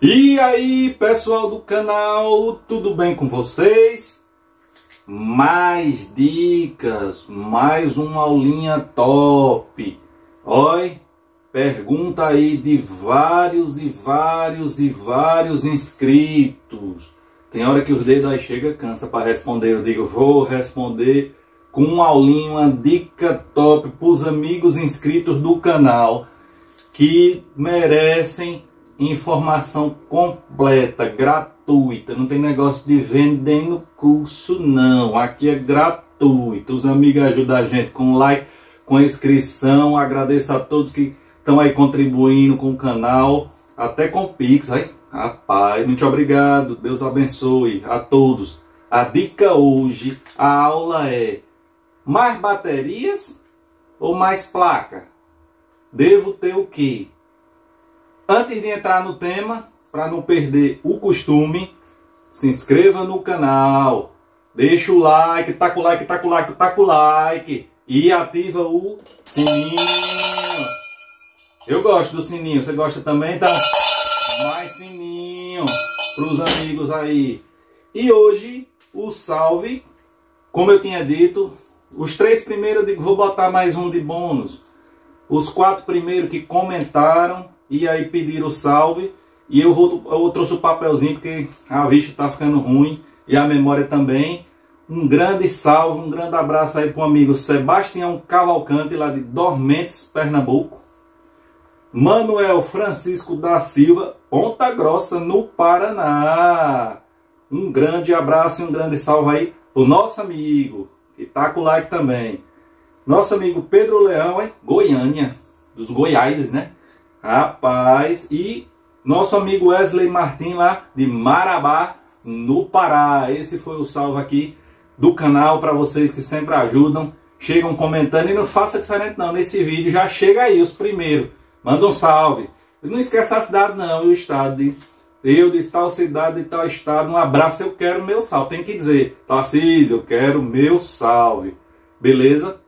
E aí, pessoal do canal, tudo bem com vocês? Mais dicas, mais uma aulinha top. Oi, pergunta aí de vários inscritos. Tem hora que os dedos aí chega, cansa para responder. Eu digo, vou responder com uma aulinha, uma dica top para os amigos inscritos do canal que merecem informação completa, gratuita. Não tem negócio de vendendo curso não. Aqui é gratuito. Os amigos ajudam a gente com like, com inscrição. Agradeço a todos que estão aí contribuindo com o canal, até com Pix. Aí, rapaz, muito obrigado. Deus abençoe a todos. A dica hoje, a aula é: mais baterias ou mais placa? Devo ter o quê? Antes de entrar no tema, para não perder o costume, se inscreva no canal, deixa o like, taca o like e ativa o sininho. Eu gosto do sininho, você gosta também? Então, mais sininho para os amigos aí. E hoje, o salve, como eu tinha dito, os 3 primeiros eu digo, vou botar mais um de bônus. Os 4 primeiros que comentaram e aí pediram o salve, e eu trouxe o papelzinho porque a vista está ficando ruim e a memória também. Um grande salve, um grande abraço aí para o amigo Sebastião Cavalcante, lá de Dormentes, Pernambuco. Manuel Francisco da Silva, Ponta Grossa, no Paraná. Um grande abraço e um grande salve aí para o nosso amigo, que está com o like também. Nosso amigo Pedro Leão, Goiânia, dos Goiás, né? Rapaz, e nosso amigo Wesley Martins lá de Marabá, no Pará. Esse foi o salve aqui do canal para vocês que sempre ajudam, chegam comentando. E não faça diferente não, nesse vídeo já chega aí os primeiros, manda um salve. E não esquece a cidade não, e o estado de tal cidade, de tal estado. Um abraço, eu quero meu salve. Tem que dizer, Tarcísio, eu quero meu salve. Beleza?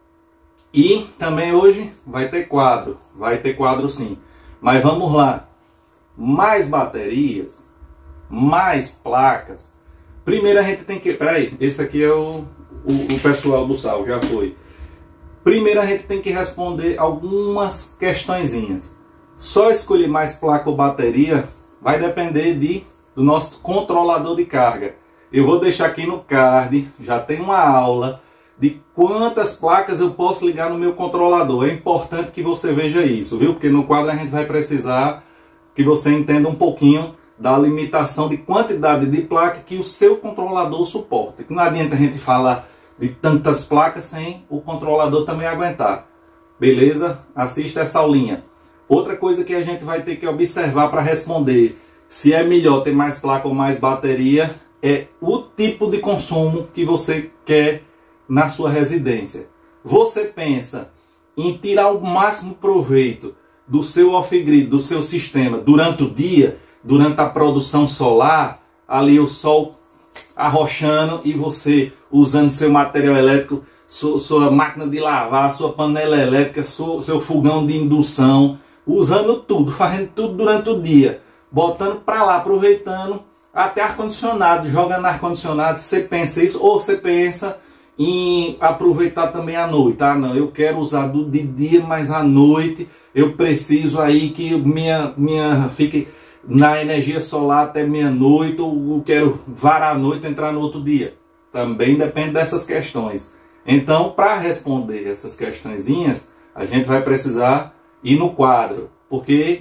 E também hoje vai ter quadro sim. Mas vamos lá, mais baterias, mais placas. Primeiro a gente tem que... Peraí, esse aqui é o pessoal do salve, já foi. Primeiro a gente tem que responder algumas questõezinhas. Só escolher mais placa ou bateria vai depender do nosso controlador de carga. Eu vou deixar aqui no card, já tem uma aula de quantas placas eu posso ligar no meu controlador. É importante que você veja isso, viu? Porque no quadro a gente vai precisar que você entenda um pouquinho da limitação de quantidade de placa que o seu controlador suporta. Que não adianta a gente falar de tantas placas sem o controlador também aguentar. Beleza? Assista essa aulinha. Outra coisa que a gente vai ter que observar para responder se é melhor ter mais placa ou mais bateria é o tipo de consumo que você quer na sua residência. Você pensa em tirar o máximo proveito do seu off-grid, do seu sistema, durante o dia, durante a produção solar, ali o sol arrochando e você usando seu material elétrico, sua máquina de lavar, sua panela elétrica, seu fogão de indução, usando tudo, fazendo tudo durante o dia, botando para lá, aproveitando até ar-condicionado, jogando ar-condicionado. Você pensa isso? Ou você pensa em aproveitar também à noite? Ah, não, eu quero usar de dia, mas à noite eu preciso aí que minha fique na energia solar até meia-noite, ou eu quero varar a noite e entrar no outro dia. Também depende dessas questões. Então, para responder essas questõezinhas, a gente vai precisar ir no quadro, porque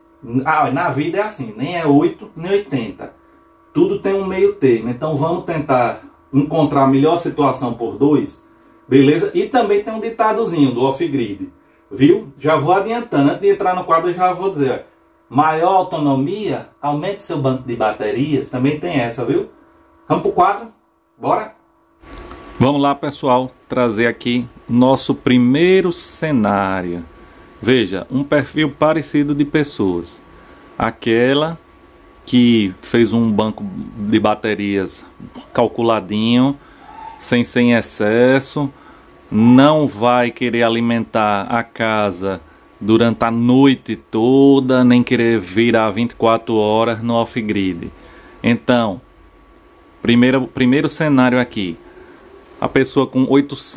na vida é assim, nem é 8 nem 80. Tudo tem um meio termo. Então vamos tentar encontrar a melhor situação por 2, beleza? E também tem um ditadozinho do off-grid, viu? Já vou adiantando, antes de entrar no quadro eu já vou dizer, maior autonomia, aumente seu banco de baterias, também tem essa, viu? Vamos pro quadro? Bora? Vamos lá, pessoal, trazer aqui nosso primeiro cenário. Veja, um perfil parecido de pessoas. Aquela que fez um banco de baterias calculadinho, sem excesso, não vai querer alimentar a casa durante a noite toda, nem querer virar 24 horas no off-grid. Então, primeiro cenário aqui, a pessoa com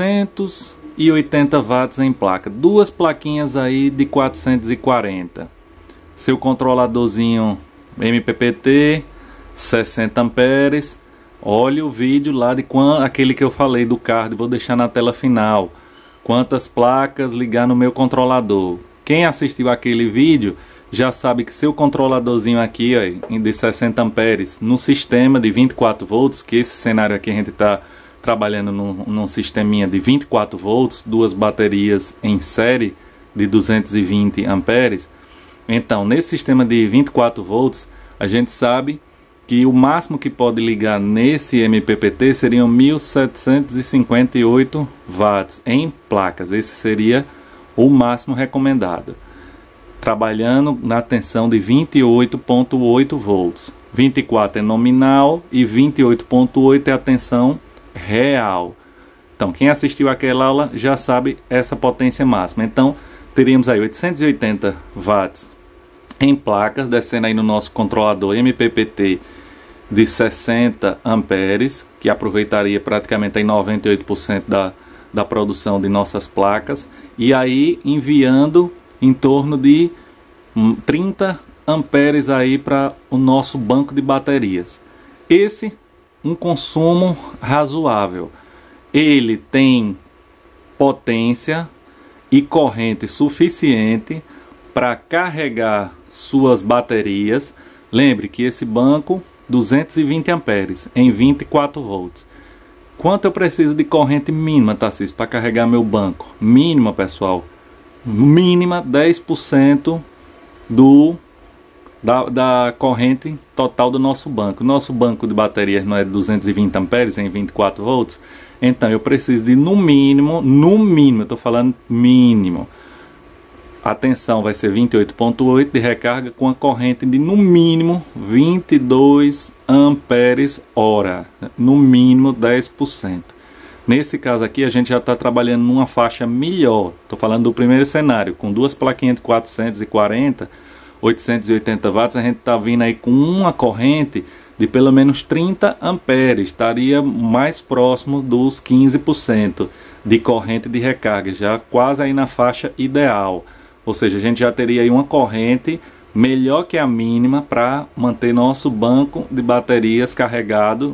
880 watts em placa, duas plaquinhas aí de 440, seu controladorzinho MPPT, 60 amperes. Olha o vídeo lá de aquele que eu falei do card, vou deixar na tela final. Quantas placas ligar no meu controlador. Quem assistiu aquele vídeo já sabe que seu controladorzinho aqui, ó, de 60 amperes, no sistema de 24 volts, que esse cenário aqui a gente está trabalhando num sisteminha de 24 volts, duas baterias em série de 220 amperes. Então, nesse sistema de 24 volts, a gente sabe que o máximo que pode ligar nesse MPPT seriam 1758 watts em placas. Esse seria o máximo recomendado, trabalhando na tensão de 28.8 volts. 24 é nominal e 28.8 é a tensão real. Então, quem assistiu aquela aula já sabe essa potência máxima. Então, teríamos aí 880 watts em placas, descendo aí no nosso controlador MPPT de 60 amperes, que aproveitaria praticamente aí 98% da produção de nossas placas, e aí enviando em torno de 30 amperes aí para o nosso banco de baterias. Esse um consumo razoável. Ele tem potência e corrente suficiente para carregar suas baterias. Lembre que esse banco 220 amperes em 24 volts. Quanto eu preciso de corrente mínima, Tarcísio, para carregar meu banco? Mínima, pessoal, mínima 10% da corrente total do nosso banco. Nosso banco de baterias não é 220 amperes em 24 volts. Então eu preciso de no mínimo, eu estou falando mínimo, a tensão vai ser 28.8 de recarga com a corrente de no mínimo 22 amperes hora, no mínimo 10%. Nesse caso aqui a gente já está trabalhando numa faixa melhor. Estou falando do primeiro cenário, com duas plaquinhas de 440, 880 watts, a gente está vindo aí com uma corrente de pelo menos 30 amperes, estaria mais próximo dos 15% de corrente de recarga, já quase aí na faixa ideal. Ou seja, a gente já teria aí uma corrente melhor que a mínima para manter nosso banco de baterias carregado.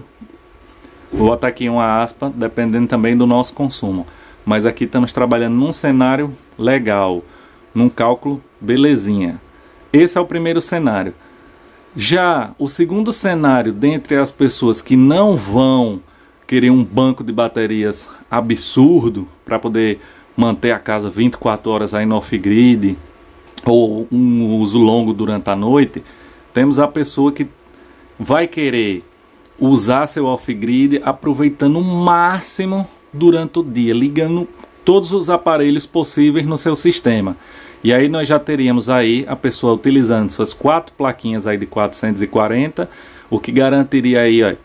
Vou botar aqui uma aspa, dependendo também do nosso consumo. Mas aqui estamos trabalhando num cenário legal, num cálculo belezinha. Esse é o primeiro cenário. Já o segundo cenário, dentre as pessoas que não vão querer um banco de baterias absurdo para poder manter a casa 24 horas aí no off-grid ou um uso longo durante a noite, temos a pessoa que vai querer usar seu off-grid aproveitando o máximo durante o dia, ligando todos os aparelhos possíveis no seu sistema. E aí nós já teríamos aí a pessoa utilizando suas 4 plaquinhas aí de 440, o que garantiria aí, ó,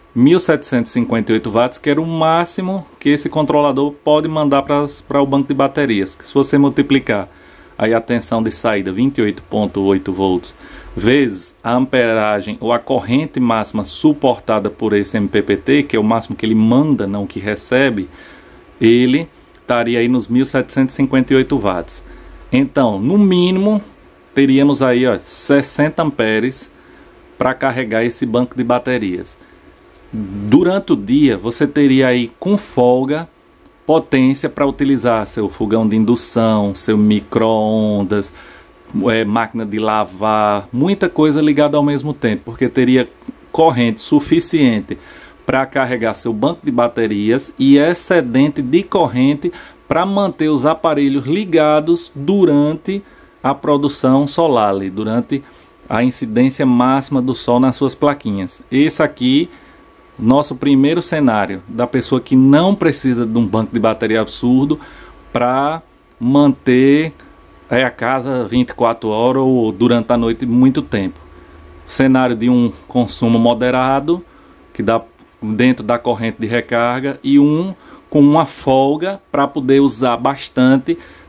1758 watts, que era o máximo que esse controlador pode mandar para o banco de baterias. Se você multiplicar aí a tensão de saída 28.8 volts vezes a amperagem ou a corrente máxima suportada por esse MPPT, que é o máximo que ele manda, não que recebe, ele estaria aí nos 1758 watts. Então, no mínimo, teríamos aí, ó, 60 amperes para carregar esse banco de baterias. Durante o dia, você teria aí com folga potência para utilizar seu fogão de indução, seu micro-ondas, máquina de lavar, muita coisa ligada ao mesmo tempo, porque teria corrente suficiente para carregar seu banco de baterias e excedente de corrente para manter os aparelhos ligados durante a produção solar, durante a incidência máxima do sol nas suas plaquinhas. Esse aqui, nosso primeiro cenário, da pessoa que não precisa de um banco de bateria absurdo para manter a casa 24 horas ou durante a noite muito tempo. Cenário de um consumo moderado, que dá dentro da corrente de recarga, e um com uma folga para poder usar bastante,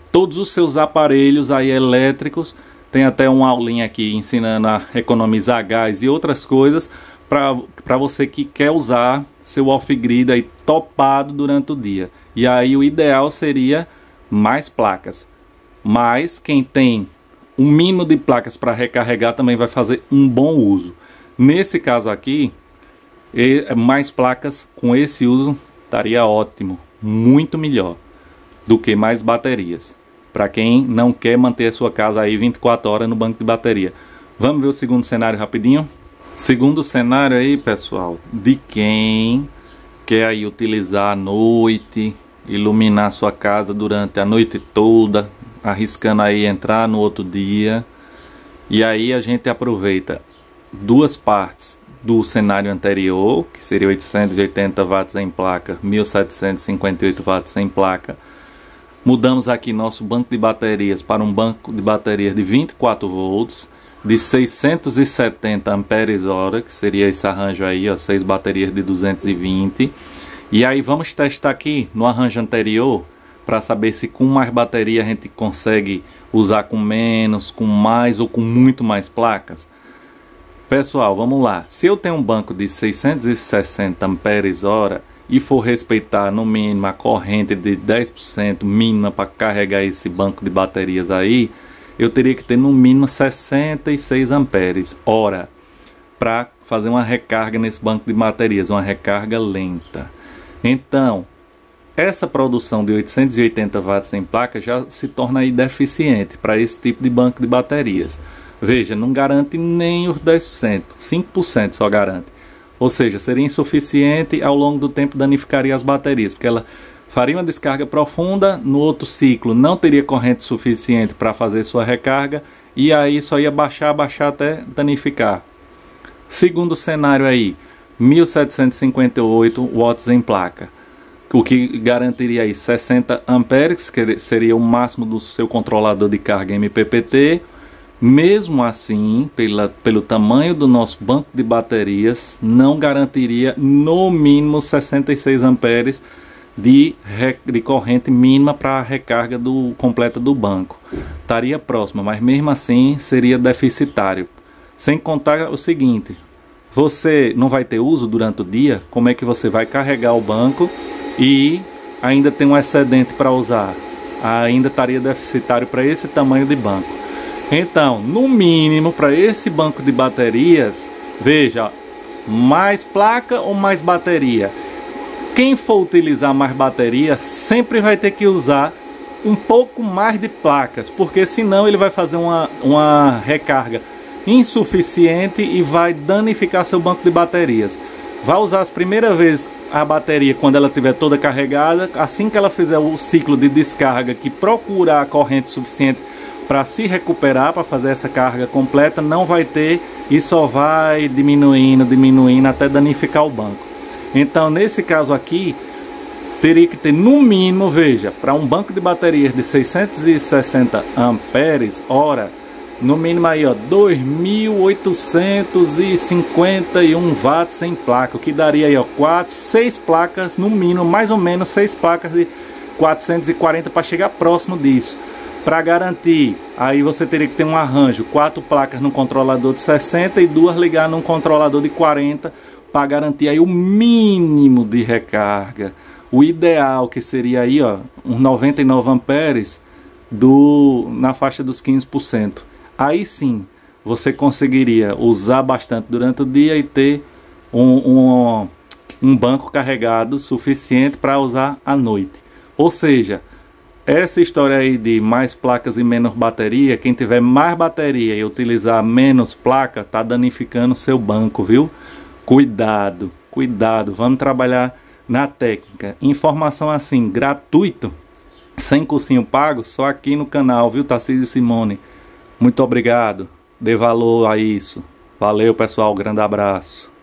todos os seus aparelhos aí elétricos. Tem até uma aulinha aqui ensinando a economizar gás e outras coisas para você que quer usar seu off-grid aí topado durante o dia. E aí o ideal seria mais placas. Mas quem tem um mínimo de placas para recarregar também vai fazer um bom uso. Nesse caso aqui, mais placas com esse uso estaria ótimo, muito melhor do que mais baterias. Para quem não quer manter a sua casa aí 24 horas no banco de bateria. Vamos ver o segundo cenário rapidinho? Segundo cenário aí, pessoal, de quem quer aí utilizar à noite, iluminar sua casa durante a noite toda, arriscando aí entrar no outro dia. E aí a gente aproveita duas partes do cenário anterior, que seria 880 watts em placa, 1758 watts em placa. Mudamos aqui nosso banco de baterias para um banco de baterias de 24 volts, de 670 amperes-hora, que seria esse arranjo aí, ó, 6 baterias de 220. E aí vamos testar aqui no arranjo anterior, para saber se com mais bateria a gente consegue usar com menos, com mais ou com muito mais placas. Pessoal, vamos lá. Se eu tenho um banco de 660 amperes-hora, e for respeitar no mínimo a corrente de 10% mínima para carregar esse banco de baterias aí, eu teria que ter no mínimo 66 amperes hora para fazer uma recarga nesse banco de baterias, uma recarga lenta. Então, essa produção de 880 watts em placa já se torna aí deficiente para esse tipo de banco de baterias. Veja, não garante nem os 10%, 5% só garante. Ou seja, seria insuficiente, ao longo do tempo danificaria as baterias, porque ela faria uma descarga profunda, no outro ciclo não teria corrente suficiente para fazer sua recarga, e aí só ia baixar até danificar. Segundo cenário aí, 1758 watts em placa, o que garantiria aí 60 amperes, que seria o máximo do seu controlador de carga MPPT. Mesmo assim, pelo tamanho do nosso banco de baterias, não garantiria no mínimo 66 amperes de corrente mínima para a recarga completa do banco. Estaria próximo, mas mesmo assim seria deficitário. Sem contar o seguinte, você não vai ter uso durante o dia, como é que você vai carregar o banco e ainda tem um excedente para usar? Ainda estaria deficitário para esse tamanho de banco. Então, no mínimo, para esse banco de baterias, veja, mais placa ou mais bateria? Quem for utilizar mais bateria, sempre vai ter que usar um pouco mais de placas, porque senão ele vai fazer uma recarga insuficiente e vai danificar seu banco de baterias. Vai usar as primeiras vezes a bateria quando ela estiver toda carregada, assim que ela fizer o ciclo de descarga, que procurar a corrente suficiente para se recuperar, para fazer essa carga completa, não vai ter e só vai diminuindo até danificar o banco. Então, nesse caso aqui, teria que ter no mínimo, veja, para um banco de baterias de 660 amperes hora, no mínimo aí, ó, 2.851 watts em placa, o que daria aí, ó, 6 placas no mínimo, mais ou menos 6 placas de 440 para chegar próximo disso. Para garantir, aí você teria que ter um arranjo, 4 placas no controlador de 60 e 2 ligar num controlador de 40 para garantir aí o mínimo de recarga. O ideal que seria aí, ó, uns 99 amperes na faixa dos 15%. Aí sim, você conseguiria usar bastante durante o dia e ter um banco carregado suficiente para usar à noite. Ou seja, essa história aí de mais placas e menos bateria, quem tiver mais bateria e utilizar menos placa, tá danificando seu banco, viu? Cuidado, cuidado, vamos trabalhar na técnica. Informação assim, gratuito, sem cursinho pago, só aqui no canal, viu, Tarcísio Simone? Muito obrigado, dê valor a isso. Valeu, pessoal, grande abraço.